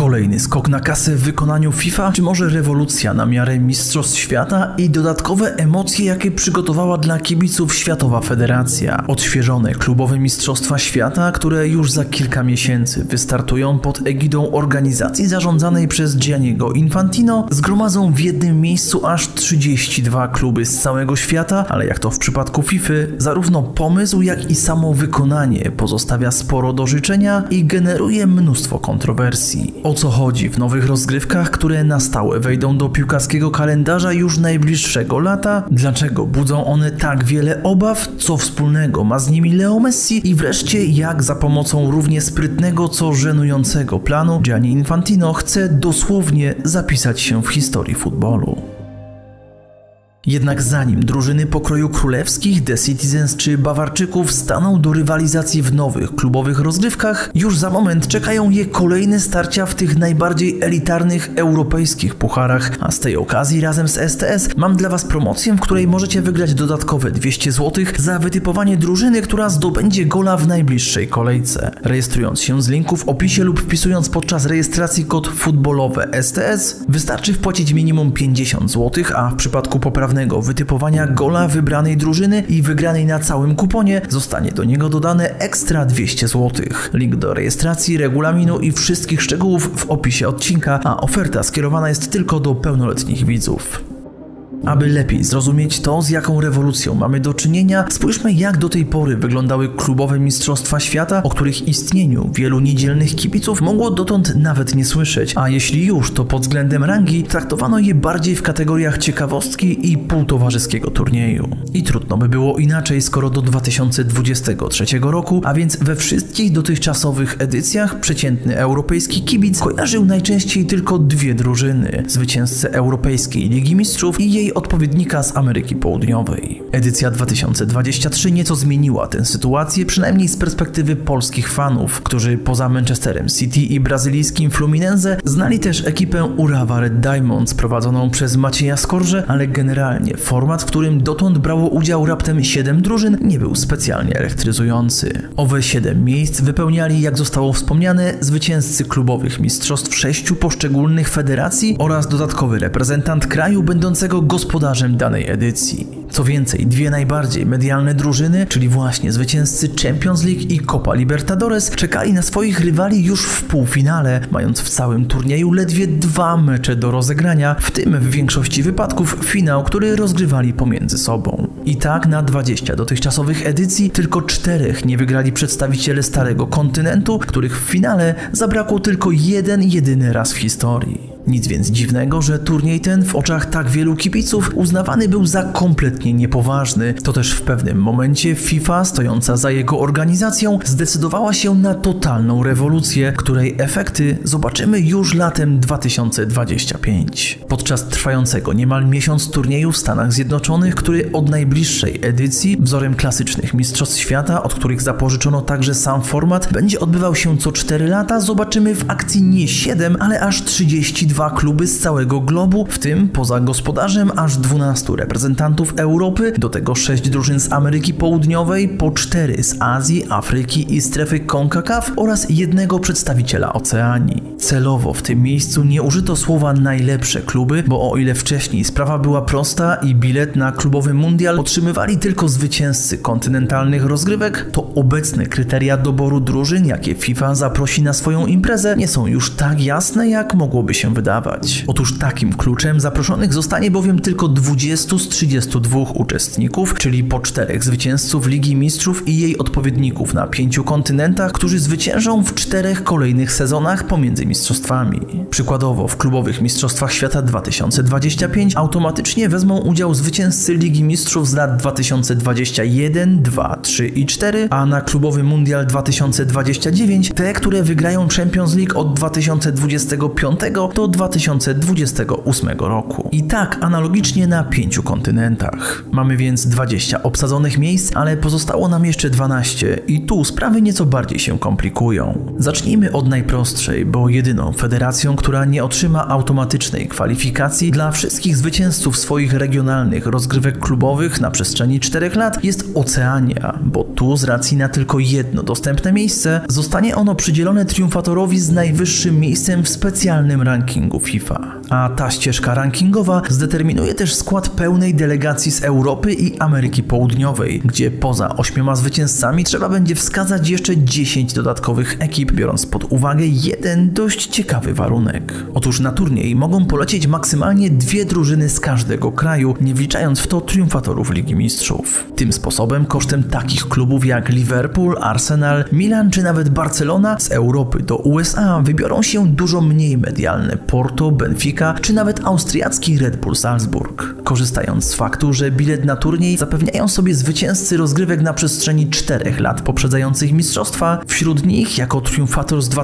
Kolejny skok na kasę w wykonaniu FIFA, czy może rewolucja na miarę Mistrzostw Świata i dodatkowe emocje, jakie przygotowała dla kibiców Światowa Federacja. Odświeżone klubowe Mistrzostwa Świata, które już za kilka miesięcy wystartują pod egidą organizacji zarządzanej przez Gianniego Infantino, zgromadzą w jednym miejscu aż 32 kluby z całego świata, ale jak to w przypadku FIFA, zarówno pomysł, jak i samo wykonanie pozostawia sporo do życzenia i generuje mnóstwo kontrowersji. O co chodzi w nowych rozgrywkach, które na stałe wejdą do piłkarskiego kalendarza już najbliższego lata? Dlaczego budzą one tak wiele obaw? Co wspólnego ma z nimi Leo Messi? I wreszcie jak za pomocą równie sprytnego, co żenującego planu Gianni Infantino chce dosłownie zapisać się w historii futbolu. Jednak zanim drużyny pokroju królewskich, The Citizens czy Bawarczyków staną do rywalizacji w nowych klubowych rozgrywkach, już za moment czekają je kolejne starcia w tych najbardziej elitarnych europejskich pucharach, a z tej okazji razem z STS mam dla Was promocję, w której możecie wygrać dodatkowe 200 zł za wytypowanie drużyny, która zdobędzie gola w najbliższej kolejce. Rejestrując się z linku w opisie lub wpisując podczas rejestracji kod futbolowe STS, wystarczy wpłacić minimum 50 zł, a w przypadku poprawnego wytypowania gola wybranej drużyny i wygranej na całym kuponie zostanie do niego dodane ekstra 200 zł. Link do rejestracji, regulaminu i wszystkich szczegółów w opisie odcinka, a oferta skierowana jest tylko do pełnoletnich widzów. Aby lepiej zrozumieć to, z jaką rewolucją mamy do czynienia, spójrzmy, jak do tej pory wyglądały klubowe Mistrzostwa Świata, o których istnieniu wielu niedzielnych kibiców mogło dotąd nawet nie słyszeć, a jeśli już, to pod względem rangi traktowano je bardziej w kategoriach ciekawostki i półtowarzyskiego turnieju. I trudno by było inaczej, skoro do 2023 roku, a więc we wszystkich dotychczasowych edycjach, przeciętny europejski kibic kojarzył najczęściej tylko dwie drużyny: zwycięzcę Europejskiej Ligi Mistrzów i jej odpowiednika z Ameryki Południowej. Edycja 2023 nieco zmieniła tę sytuację, przynajmniej z perspektywy polskich fanów, którzy poza Manchesterem City i brazylijskim Fluminense znali też ekipę Urawa Red Diamonds prowadzoną przez Macieja Skorżę, ale generalnie format, w którym dotąd brało udział raptem 7 drużyn, nie był specjalnie elektryzujący. Owe 7 miejsc wypełniali, jak zostało wspomniane, zwycięzcy klubowych mistrzostw 6 poszczególnych federacji oraz dodatkowy reprezentant kraju będącego gospodarzem danej edycji. Co więcej, dwie najbardziej medialne drużyny, czyli właśnie zwycięzcy Champions League i Copa Libertadores, czekali na swoich rywali już w półfinale, mając w całym turnieju ledwie 2 mecze do rozegrania, w tym w większości wypadków finał, który rozgrywali pomiędzy sobą. I tak na 20 dotychczasowych edycji tylko 4 nie wygrali przedstawiciele Starego Kontynentu, których w finale zabrakło tylko jeden jedyny raz w historii. Nic więc dziwnego, że turniej ten w oczach tak wielu kibiców uznawany był za kompletnie niepoważny. To też w pewnym momencie FIFA, stojąca za jego organizacją, zdecydowała się na totalną rewolucję, której efekty zobaczymy już latem 2025. Podczas trwającego niemal miesiąc turnieju w Stanach Zjednoczonych, który od najbliższej edycji, wzorem klasycznych Mistrzostw Świata, od których zapożyczono także sam format, będzie odbywał się co 4 lata, zobaczymy w akcji nie 7, ale aż 32 kluby z całego globu, w tym poza gospodarzem aż 12 reprezentantów Europy, do tego 6 drużyn z Ameryki Południowej, po 4 z Azji, Afryki i strefy CONCACAF oraz jednego przedstawiciela Oceanii. Celowo w tym miejscu nie użyto słowa najlepsze kluby, bo o ile wcześniej sprawa była prosta i bilet na klubowy mundial otrzymywali tylko zwycięzcy kontynentalnych rozgrywek, to obecne kryteria doboru drużyn, jakie FIFA zaprosi na swoją imprezę, nie są już tak jasne, jak mogłoby się wydawać. Otóż takim kluczem zaproszonych zostanie bowiem tylko 20 z 32 uczestników, czyli po 4 zwycięzców Ligi Mistrzów i jej odpowiedników na 5 kontynentach, którzy zwyciężą w 4 kolejnych sezonach pomiędzy mistrzostwami. Przykładowo w klubowych Mistrzostwach Świata 2025 automatycznie wezmą udział zwycięzcy Ligi Mistrzów z lat 2021, 2, 3 i 4, a na klubowy Mundial 2029 te, które wygrają Champions League od 2025 do 2028 roku. I tak analogicznie na 5 kontynentach. Mamy więc 20 obsadzonych miejsc, ale pozostało nam jeszcze 12 i tu sprawy nieco bardziej się komplikują. Zacznijmy od najprostszej, bo jedyną federacją, która nie otrzyma automatycznej kwalifikacji dla wszystkich zwycięzców swoich regionalnych rozgrywek klubowych na przestrzeni 4 lat jest Oceania, bo tu z racji na tylko jedno dostępne miejsce zostanie ono przydzielone triumfatorowi z najwyższym miejscem w specjalnym rankingu FIFA. A ta ścieżka rankingowa zdeterminuje też skład pełnej delegacji z Europy i Ameryki Południowej, gdzie poza 8 zwycięzcami trzeba będzie wskazać jeszcze 10 dodatkowych ekip, biorąc pod uwagę jeden dość ciekawy warunek. Otóż na turniej mogą polecieć maksymalnie 2 drużyny z każdego kraju, nie wliczając w to triumfatorów Ligi Mistrzów. Tym sposobem kosztem takich klubów jak Liverpool, Arsenal, Milan czy nawet Barcelona z Europy do USA wybiorą się dużo mniej medialne Porto, Benfica czy nawet austriacki Red Bull Salzburg. Korzystając z faktu, że bilet na turniej zapewniają sobie zwycięzcy rozgrywek na przestrzeni 4 lat poprzedzających mistrzostwa, wśród nich jako triumfator z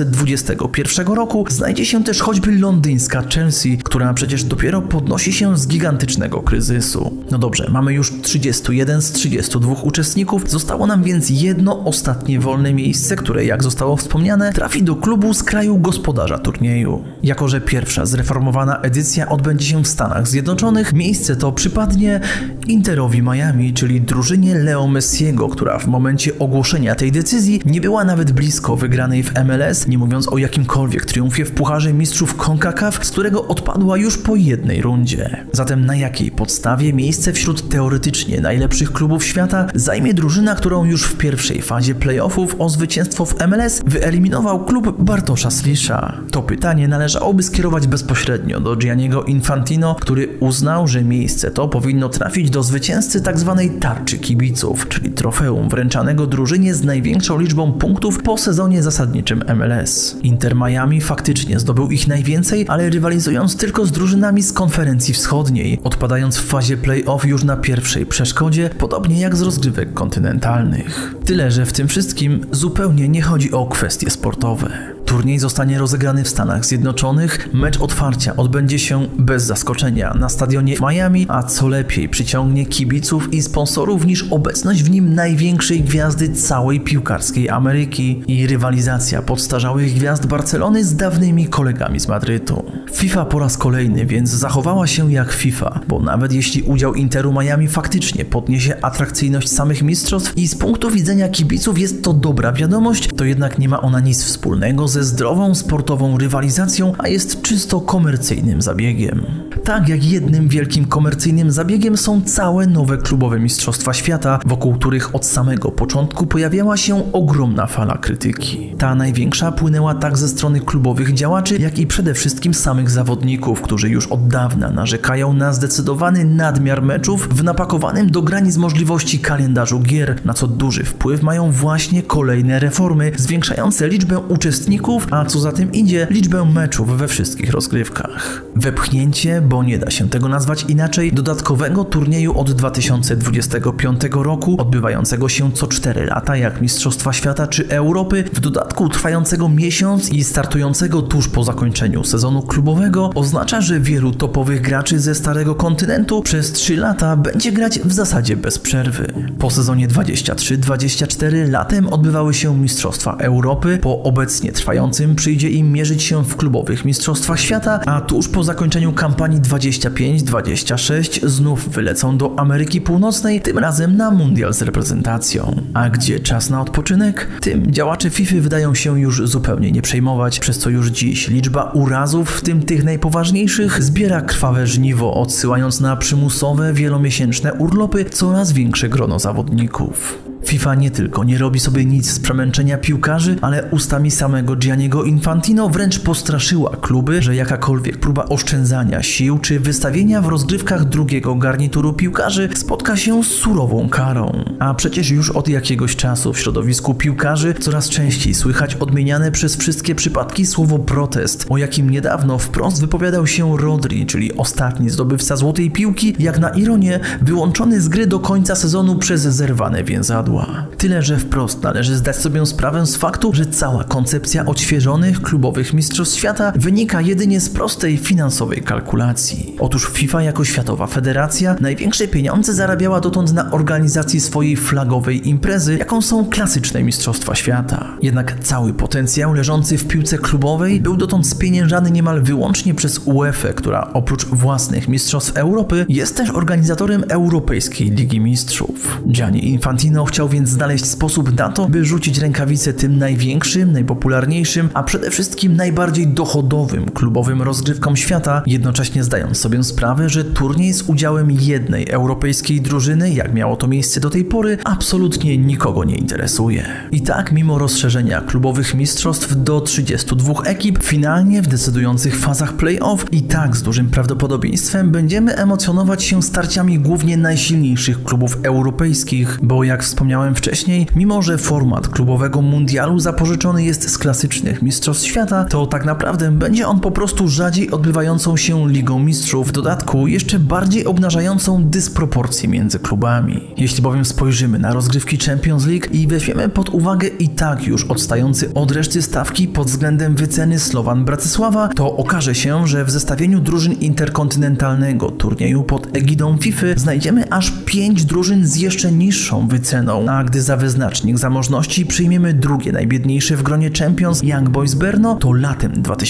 2021 roku znajdzie się też choćby londyńska Chelsea, która przecież dopiero podnosi się z gigantycznego kryzysu. No dobrze, mamy już 31 z 32 uczestników, zostało nam więc jedno ostatnie wolne miejsce, które jak zostało wspomniane trafi do klubu z kraju gospodarza turnieju. Jako że pierwsza zreformowana edycja odbędzie się w Stanach Zjednoczonych, miejsce to przypadnie Interowi Miami, czyli drużynie Leo Messiego, która w momencie ogłoszenia tej decyzji nie była nawet blisko wygranej w MLS, nie mówiąc o jakimkolwiek triumfie w Pucharze Mistrzów CONCACAF, z którego odpadła już po jednej rundzie. Zatem na jakiej podstawie miejsce wśród teoretycznie najlepszych klubów świata zajmie drużyna, którą już w pierwszej fazie playoffów o zwycięstwo w MLS wyeliminował klub Bartosza Slisza? To pytanie należałoby skierować bezpośrednio do Gianniego Infantino, który uznał, że miejsce to powinno trafić do zwycięzcy tzw. tarczy kibiców, czyli trofeum wręczanego drużynie z największą liczbą punktów po sezonie zasadniczym MLS. Inter Miami faktycznie zdobył ich najwięcej, ale rywalizując tylko z drużynami z konferencji wschodniej, odpadając w fazie play-off już na pierwszej przeszkodzie, podobnie jak z rozgrywek kontynentalnych. Tyle, że w tym wszystkim zupełnie nie chodzi o kwestie sportowe. Turniej zostanie rozegrany w Stanach Zjednoczonych, mecz otwarcia odbędzie się bez zaskoczenia na stadionie w Miami, a co lepiej przyciągnie kibiców i sponsorów niż obecność w nim największej gwiazdy całej piłkarskiej Ameryki i rywalizacja podstarzałych gwiazd Barcelony z dawnymi kolegami z Madrytu. FIFA po raz kolejny więc zachowała się jak FIFA, bo nawet jeśli udział Interu Miami faktycznie podniesie atrakcyjność samych mistrzostw i z punktu widzenia kibiców jest to dobra wiadomość, to jednak nie ma ona nic wspólnego ze zdrową sportową rywalizacją, a jest czysto komercyjnym zabiegiem. Tak jak jednym wielkim komercyjnym zabiegiem są całe nowe klubowe mistrzostwa świata, wokół których od samego początku pojawiała się ogromna fala krytyki. Ta największa płynęła tak ze strony klubowych działaczy, jak i przede wszystkim samych zawodników, którzy już od dawna narzekają na zdecydowany nadmiar meczów w napakowanym do granic możliwości kalendarzu gier, na co duży wpływ mają właśnie kolejne reformy zwiększające liczbę uczestników, a co za tym idzie liczbę meczów we wszystkich rozgrywkach. Wepchnięcie, bo nie da się tego nazwać inaczej, dodatkowego turnieju od 2025 roku, odbywającego się co 4 lata jak Mistrzostwa Świata czy Europy, w dodatku trwającego miesiąc i startującego tuż po zakończeniu sezonu klubowego, oznacza, że wielu topowych graczy ze Starego Kontynentu przez 3 lata będzie grać w zasadzie bez przerwy. Po sezonie 23-24 latem odbywały się Mistrzostwa Europy, po obecnie trwającym przyjdzie im mierzyć się w klubowych Mistrzostwach Świata, a tuż po zakończeniu kampanii 25-26 znów wylecą do Ameryki Północnej, tym razem na mundial z reprezentacją. A gdzie czas na odpoczynek? Tym działacze FIFA wydają się już zupełnie nie przejmować, przez co już dziś liczba urazów, w tym tych najpoważniejszych, zbiera krwawe żniwo, odsyłając na przymusowe, wielomiesięczne urlopy coraz większe grono zawodników. FIFA nie tylko nie robi sobie nic z przemęczenia piłkarzy, ale ustami samego Gianniego Infantino wręcz postraszyła kluby, że jakakolwiek próba oszczędzania sił czy wystawienia w rozgrywkach drugiego garnituru piłkarzy spotka się z surową karą. A przecież już od jakiegoś czasu w środowisku piłkarzy coraz częściej słychać odmieniane przez wszystkie przypadki słowo protest, o jakim niedawno wprost wypowiadał się Rodri, czyli ostatni zdobywca złotej piłki, jak na ironię wyłączony z gry do końca sezonu przez zerwane więzadło. padła. Tyle, że wprost należy zdać sobie sprawę z faktu, że cała koncepcja odświeżonych klubowych mistrzostw świata wynika jedynie z prostej finansowej kalkulacji. Otóż FIFA jako światowa federacja największe pieniądze zarabiała dotąd na organizacji swojej flagowej imprezy, jaką są klasyczne mistrzostwa świata. Jednak cały potencjał leżący w piłce klubowej był dotąd spieniężany niemal wyłącznie przez UEFA, która oprócz własnych mistrzostw Europy jest też organizatorem Europejskiej Ligi Mistrzów. Gianni Infantino chciał więc znaleźć sposób na to, by rzucić rękawicę tym największym, najpopularniejszym, a przede wszystkim najbardziej dochodowym klubowym rozgrywkom świata, jednocześnie zdając sobie sprawę, że turniej z udziałem jednej europejskiej drużyny, jak miało to miejsce do tej pory, absolutnie nikogo nie interesuje. I tak, mimo rozszerzenia klubowych mistrzostw do 32 ekip, finalnie w decydujących fazach play-off i tak z dużym prawdopodobieństwem będziemy emocjonować się starciami głównie najsilniejszych klubów europejskich, bo jak wspomniałem wcześniej, mimo że format klubowego mundialu zapożyczony jest z klasycznych mistrzostw świata, to tak naprawdę będzie on po prostu rzadziej odbywającą się Ligą Mistrzów, w dodatku jeszcze bardziej obnażającą dysproporcje między klubami. Jeśli bowiem spojrzymy na rozgrywki Champions League i weźmiemy pod uwagę i tak już odstający od reszty stawki pod względem wyceny Slovan Bratysława, to okaże się, że w zestawieniu drużyn interkontynentalnego turnieju pod egidą FIFA znajdziemy aż 5 drużyn z jeszcze niższą wyceną, a gdy za wyznacznik zamożności przyjmiemy drugie najbiedniejsze w gronie Champions Young Boys Brno, to latem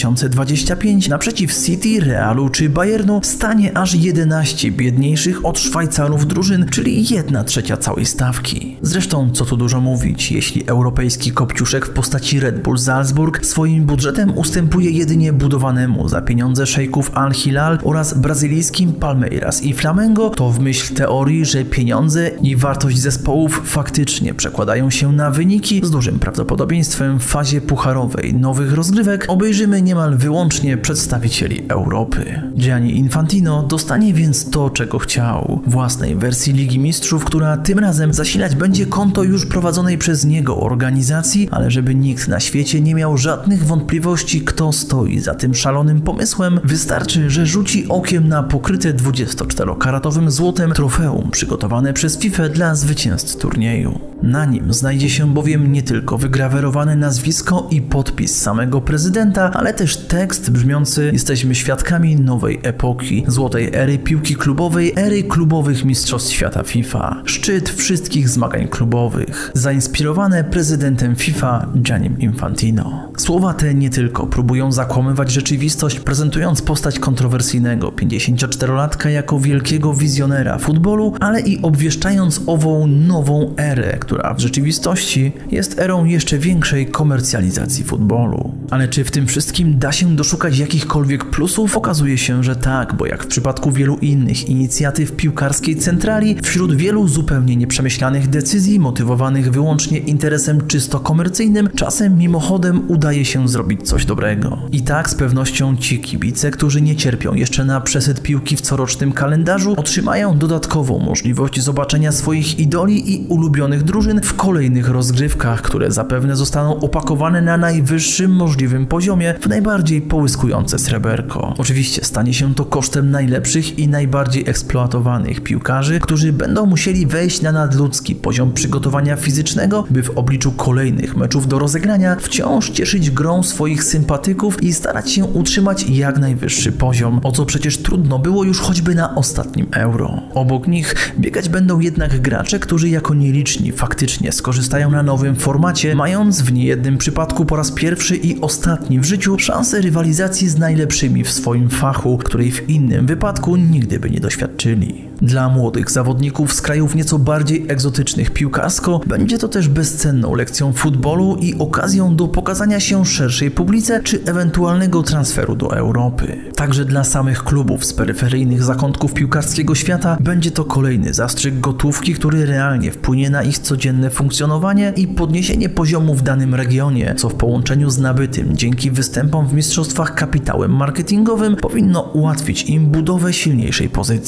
2025 naprzeciw City, Realu czy Bayernu stanie aż 11 biedniejszych od Szwajcarów drużyn, czyli 1/3 całej stawki. Zresztą co tu dużo mówić, jeśli europejski kopciuszek w postaci Red Bull Salzburg swoim budżetem ustępuje jedynie budowanemu za pieniądze szejków Al Hilal oraz brazylijskim Palmeiras i Flamengo, to w myśl teorii, że pieniądze i wartość zespołów faktycznie przekładają się na wyniki, z dużym prawdopodobieństwem w fazie pucharowej nowych rozgrywek obejrzymy niemal wyłącznie przedstawicieli Europy. Gianni Infantino dostanie więc to, czego chciał. Własnej wersji Ligi Mistrzów, która tym razem zasilać będzie konto już prowadzonej przez niego organizacji, ale żeby nikt na świecie nie miał żadnych wątpliwości, kto stoi za tym szalonym pomysłem, wystarczy, że rzuci okiem na pokryte 24-karatowym złotem trofeum przygotowane przez FIFA dla zwycięzcy turnieju. Na nim znajdzie się bowiem nie tylko wygrawerowane nazwisko i podpis samego prezydenta, ale też tekst brzmiący: jesteśmy świadkami nowej epoki, złotej ery piłki klubowej, ery klubowych mistrzostw świata FIFA. Szczyt wszystkich zmagań klubowych. Zainspirowane prezydentem FIFA Giannim Infantino. Słowa te nie tylko próbują zakłamywać rzeczywistość, prezentując postać kontrowersyjnego 54-latka jako wielkiego wizjonera futbolu, ale i obwieszczając ową nową erę, która w rzeczywistości jest erą jeszcze większej komercjalizacji futbolu. Ale czy w tym wszystkim da się doszukać jakichkolwiek plusów? Okazuje się, że tak, bo jak w przypadku wielu innych inicjatyw piłkarskiej centrali, wśród wielu zupełnie nieprzemyślanych decyzji motywowanych wyłącznie interesem czysto komercyjnym, czasem mimochodem udaje się zrobić coś dobrego. I tak z pewnością ci kibice, którzy nie cierpią jeszcze na przesyt piłki w corocznym kalendarzu, otrzymają dodatkową możliwość zobaczenia swoich idoli i ulubionych drużyn w kolejnych rozgrywkach, które zapewne zostaną opakowane na najwyższym możliwym poziomie w najbardziej połyskujące sreberko. Oczywiście stanie się to kosztem najlepszych i najbardziej eksploatowanych piłkarzy, którzy będą musieli wejść na nadludzki poziom przygotowania fizycznego, by w obliczu kolejnych meczów do rozegrania wciąż cieszyć grą swoich sympatyków i starać się utrzymać jak najwyższy poziom, o co przecież trudno było już choćby na ostatnim Euro. Obok nich biegać będą jednak gracze, którzy jako nieliczni faktycznie skorzystają na nowym formacie, mając w niejednym przypadku po raz pierwszy i ostatni w życiu szansę rywalizacji z najlepszymi w swoim fachu, której w innym wypadku nigdy by nie doświadczyli. Dla młodych zawodników z krajów nieco bardziej egzotycznych piłkarsko będzie to też bezcenną lekcją futbolu i okazją do pokazania się szerszej publice czy ewentualnego transferu do Europy. Także dla samych klubów z peryferyjnych zakątków piłkarskiego świata będzie to kolejny zastrzyk gotówki, który realnie wpłynie na ich codzienne funkcjonowanie i podniesienie poziomu w danym regionie, co w połączeniu z nabytym dzięki występom w mistrzostwach kapitałem marketingowym powinno ułatwić im budowę silniejszej pozycji.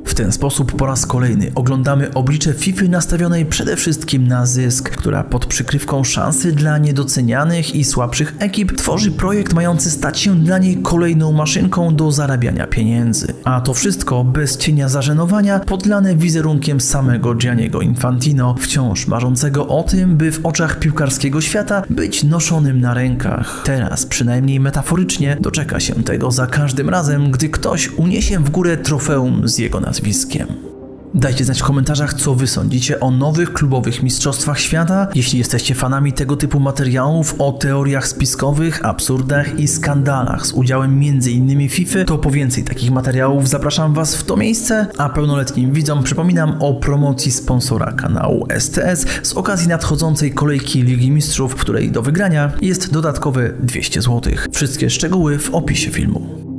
W ten sposób po raz kolejny oglądamy oblicze FIFA nastawionej przede wszystkim na zysk, która pod przykrywką szansy dla niedocenianych i słabszych ekip tworzy projekt mający stać się dla niej kolejną maszynką do zarabiania pieniędzy. A to wszystko bez cienia zażenowania, podlane wizerunkiem samego Gianniego Infantino, wciąż marzącego o tym, by w oczach piłkarskiego świata być noszonym na rękach. Teraz, przynajmniej metaforycznie, doczeka się tego za każdym razem, gdy ktoś uniesie w górę trofeum z jego nazwiskiem. Dajcie znać w komentarzach, co wy sądzicie o nowych klubowych mistrzostwach świata. Jeśli jesteście fanami tego typu materiałów o teoriach spiskowych, absurdach i skandalach z udziałem m.in. FIFA, to po więcej takich materiałów zapraszam was w to miejsce, a pełnoletnim widzom przypominam o promocji sponsora kanału STS z okazji nadchodzącej kolejki Ligi Mistrzów, w której do wygrania jest dodatkowe 200 zł. Wszystkie szczegóły w opisie filmu.